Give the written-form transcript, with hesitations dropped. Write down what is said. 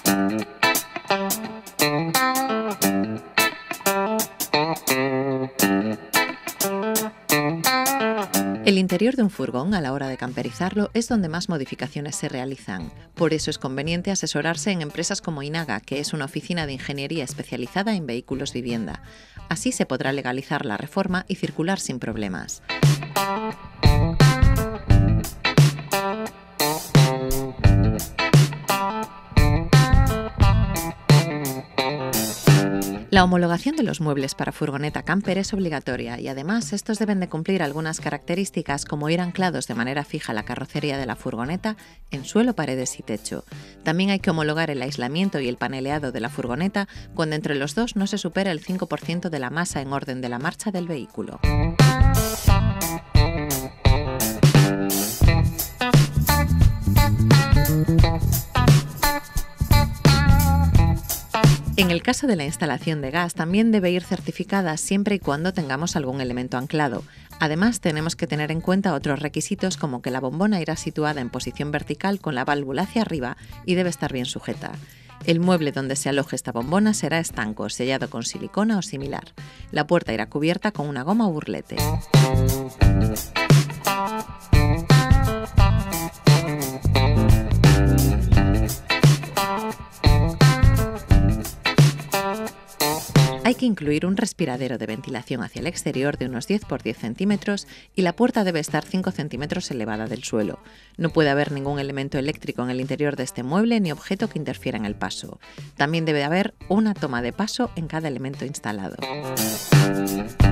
El interior de un furgón, a la hora de camperizarlo, es donde más modificaciones se realizan. Por eso es conveniente asesorarse en empresas como Inaga, que es una oficina de ingeniería especializada en vehículos vivienda. Así se podrá legalizar la reforma y circular sin problemas. La homologación de los muebles para furgoneta camper es obligatoria y además estos deben de cumplir algunas características como ir anclados de manera fija a la carrocería de la furgoneta en suelo, paredes y techo. También hay que homologar el aislamiento y el paneleado de la furgoneta cuando entre los dos no se supera el 5% de la masa en orden de la marcha del vehículo. En el caso de la instalación de gas, también debe ir certificada siempre y cuando tengamos algún elemento anclado. Además, tenemos que tener en cuenta otros requisitos como que la bombona irá situada en posición vertical con la válvula hacia arriba y debe estar bien sujeta. El mueble donde se aloje esta bombona será estanco, sellado con silicona o similar. La puerta irá cubierta con una goma o burlete. Hay que incluir un respiradero de ventilación hacia el exterior de unos 10 por 10 centímetros y la puerta debe estar 5 centímetros elevada del suelo. No puede haber ningún elemento eléctrico en el interior de este mueble ni objeto que interfiera en el paso. También debe haber una toma de paso en cada elemento instalado.